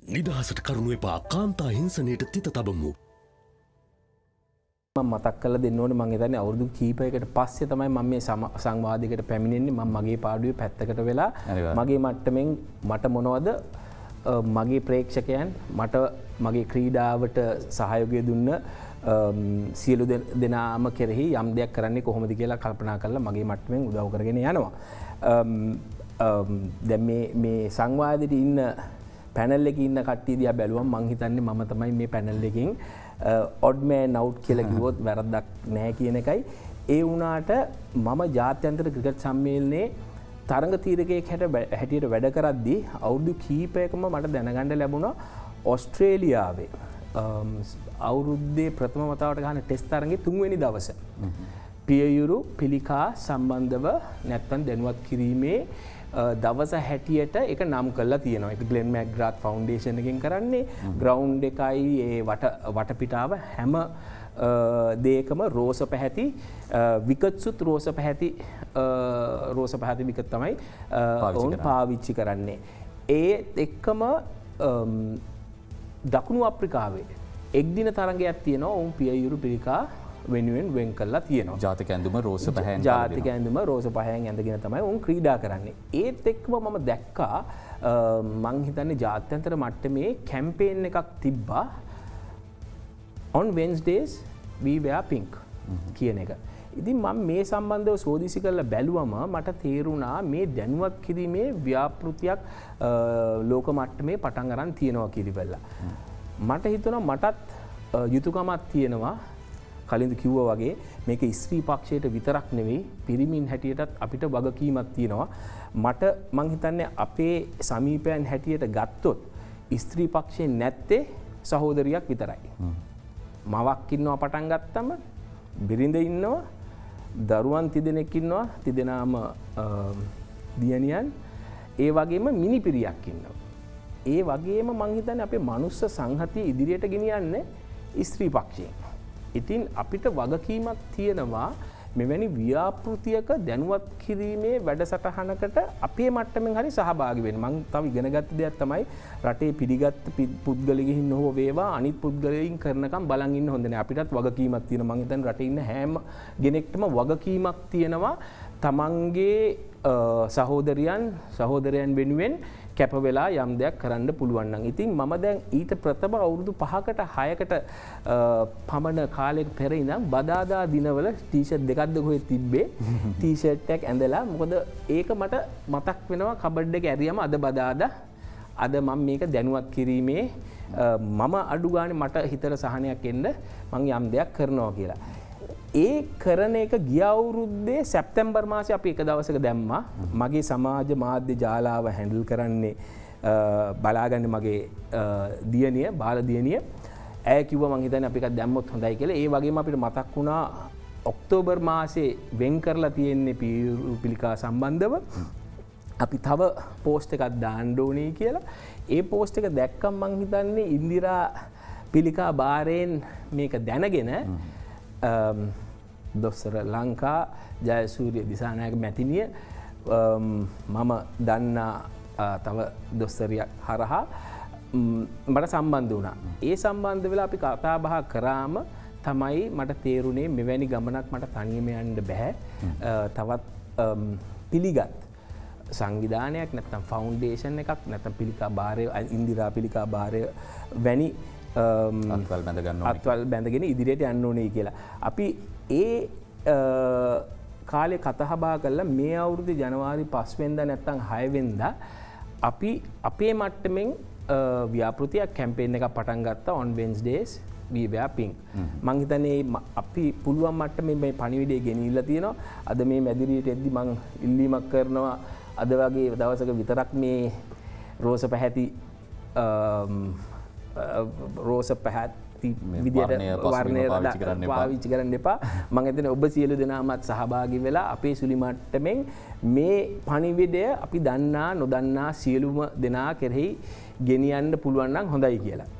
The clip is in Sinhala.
නිදහසට කරුණු එපා කාන්තා හිංසනයට තිත තබමු. මතක් කළ දෙන්න ඕනේ මම හිතන්නේ අවුරුදු කීපයකට පස්සේ තමයි මම මේ සංවාදයකට පැමිණෙන්නේ. මම මගේ පාඩුවේ පැත්තකට වෙලා මගේ මට්ටමින් මට මොනවද මගේ ප්‍රේක්ෂකයන් මට මගේ ක්‍රීඩාවට සහයෝගය දුන්න සියලු දෙනාම කෙරෙහි යම් දෙයක් කරන්නේ කොහොමද කියලා කල්පනා කරලා මගේ මට්ටමින් උදව් කරගෙන යනවා. දැන් මේ සංවාදෙට ඉන්න පැනල් එකේ ඉන්න කට්ටිය දිහා බැලුවම මං හිතන්නේ මම තමයි මේ පැනල් එකෙන් ඔඩ් මෑන් අවුට් කියලා කිව්වොත් වැරද්දක් නැහැ කියන එකයි. ඒ වුණාට මම ජාත්‍යන්තර ක්‍රිකට් සම්මේලනයේ තරඟ තීරකයෙක් හැටියට වැඩ කරද්දී අවුරුදු කීපයකම මට දැනගන්න ලැබුණා ඕස්ට්‍රේලියාවේ අවුරුද්දේ ප්‍රථම වතාවට ගහන ටෙස්ට් තරඟේ 3 වෙනි දවසේ පියයුරු පිළිකා සම්බන්ධව නැත්තම් දැනුවත් කිරීමේ දවස හැටියට එක නම් කරලා තියෙනවා. ඒක ග්ලෙන් මැක්ග්‍රාත් ෆවුන්ඩේෂන් එකෙන් කරන්නේ. ග්‍රවුන්ඩ් එකයි ඒ වටපිටාව හැම දෙයකම රෝස පැහැති විකට්සුත් රෝස පැහැති විකට් තමයි ඔවුන් පාවිච්චි කරන්නේ. ඒත් එක්කම දකුණු අප්‍රිකාවේ එක්දින තරඟයක් තියෙනවා. ඔවුන් පියයුරු පිළිකා වෙනුවෙන් වෙන් කරලා තියෙනවා. ජාතික ඇඳුම රෝස පහයෙන් ජාතික ඇඳුම රෝස පහයෙන් ඇඳගෙන තමයි උන් ක්‍රීඩා කරන්නේ. ඒත් එක්කම මම දැක්කා මං හිතන්නේ ජාත්‍යන්තර මට්ටමේ කැම්පේන් එකක් තිබ්බා on Wednesdays we wear pink කියන එක. ඉතින් මම මේ සම්බන්ධව සෝදිසි කරලා බැලුවම මට තේරුණා මේ දැනුවත් කිරීමේ ව්‍යාපෘතියක් ලෝක මට්ටමේ පටන් අරන් තියෙනවා කියලා. මට හිතුණා මටත් යුතුයකමක් තියෙනවා කලින්ද කිව්වා වගේ මේක ස්ත්‍රී පක්ෂයට විතරක් නෙවෙයි පිරිමින් හැටියටත් අපිට වගකීමක් තියෙනවා. මට මං හිතන්නේ අපේ සමීපයන් හැටියට ගත්තොත් ස්ත්‍රී පක්ෂයෙන් නැත්තේ සහෝදරියක් විතරයි. මවක් ඉන්නවා පටන් ගත්තම බිරිඳ ඉන්නවා දරුවන් තිදෙනෙක් ඉන්නවා තිදෙනාම දියණියන් ඒ වගේම මිනිපිරියක් ඉන්නවා. ඒ වගේම මං හිතන්නේ අපේ මනුස්ස සංහතිය ඉදිරියට ගෙනියන්නේ ස්ත්‍රී පක්ෂයෙන්. ඉතින් අපිට වගකීමක් තියෙනවා මෙවැනි ව්‍යාපෘතියක දැනුවත් කිරීමේ වැඩසටහනකට අපේ මට්ටමින් හරි සහභාගී වෙන්න. මම තව ඉගෙන ගත්ත දෙයක් තමයි රටේ පිළිගත් පුද්ගලයෙකුන් හෝ වේවා අනිත් පුද්ගලයන් කරනකම් බලන් ඉන්න හොඳ නැහැ. අපිටත් වගකීමක් තියෙනවා. මම හිතන්නේ රටේ ඉන්න හැම කෙනෙක්ටම වගකීමක් තියෙනවා තමන්ගේ සහෝදරයන් වෙනුවෙන් කැප වෙලා යම් දෙයක් කරන්න පුළුවන් නම්. ඉතින් මම දැන් ඊට ප්‍රථම අවුරුදු 5කට 6කට පමණ කාලයක පෙර ඉඳන් බදාදා දිනවල ටී-ෂර්ට් දෙකක්ද කොහෙද තිබ්බේ ටී-ෂර්ට් එකක් ඇඳලා මොකද ඒක මට මතක් වෙනවා කබඩ් එක ඇරියම අද බදාදා අද මම මේක දැනුවත් කිරීමේ මම අඩු ගානේ මට හිතට සහනයක් එන්න මම යම් දෙයක් කරනවා කියලා. ඒ කරන එක ගිය අවුරුද්දේ සැප්තැම්බර් මාසේ අපි එක දවසක දැම්මා. මගේ සමාජ මාධ්‍ය ජාලාව හැන්ඩල් කරන්නේ බලාගන්නේ මගේ දියණිය බාල දියණිය. ඇය කිව්වා මං හිතන්නේ අපි එකක් දැම්මොත් හොඳයි කියලා. ඒ වගේම අපිට මතක් වුණා ඔක්තෝබර් මාසේ වෙන් කරලා තියෙන්නේ පිළිකා සම්බන්ධව අපි තව පෝස්ට් එකක් දාන්න ඕනේ කියලා. ඒ පෝස්ට් එක දැක්කම මං හිතන්නේ ඉන්දිරා පිළිකා බාරයෙන් මේක දැනගෙන දොස්තර ලංකා ජයසූරිය දිසානායක මැතිනිය මම දන්නා තව දොස්තරියක් හරහා මට සම්බන්ධ වුණා. ඒ සම්බන්ධ වෙලා අපි කතා බහ කරාම තමයි මට තේරුණේ මෙවැනි ගමනක් මට තනියම යන්න බෑ. තවත් පිළිගත් සංවිධානයක් නැත්නම් ෆවුන්ඩේෂන් එකක් නැත්නම් පිළිකා භාරය ඉන්දිරා පිළිකා භාරය වැනි අත්වල් බැඳගෙන ඉදිරියට යන්න ඕනේ කියලා. අපි ඒ කාලේ කතාබහ කළා මේ අවුරුදු ජනවාරි 5 වෙනිදා නැත්නම් 6 වෙනිදා අපි අපේ මට්ටමින් ව්‍යාපෘතියක් කැම්පේන් එකක් පටන් ගත්තා on Wednesdays we wear pink. මං හිතන්නේ අපි පුළුවන් මට්ටමේ මේ පණිවිඩය ගෙනිහිල්ලා තියෙනවා. අද මේ මැදිරියට එද්දි මං ඉල්ලීමක් කරනවා අද වගේ දවසක විතරක් මේ රෝස පැහැති රෝස පැහැති විදියට වර්ණය පාවිච්චි කරන්න එපා. මම හිතන්නේ ඔබ සියලු දෙනාමත් සහභාගී වෙලා අපේ සුළි මට්ටමින් මේ පණිවිඩය අපි දන්නා නොදන්නා සියලුම දෙනා කෙරෙහි ගෙනියන්න පුළුවන් නම් හොඳයි කියලා.